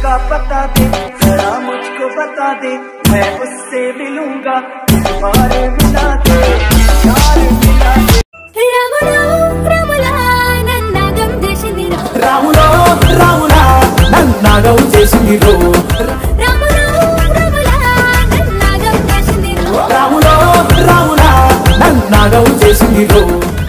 का पता दे, जरा मुझको बता दे, मैं उससे मिलूंगा, तुम्हारे मिला दे, यार मिला दे। रामुलो रामुला नन्नागम చేసిందిరో, రాములో రాములా నన్నాగం చేసిందిరో, రాములో రాములా నన్నాగం చేసిందిరో, రాములో రాములా నన్నాగం చేసిందిరో.